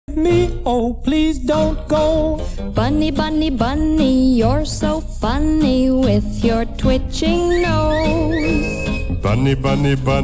me, oh please don't go. Bunny, bunny, bunny, you're so funny with your twitching nose. Bunny, bunny, bunny.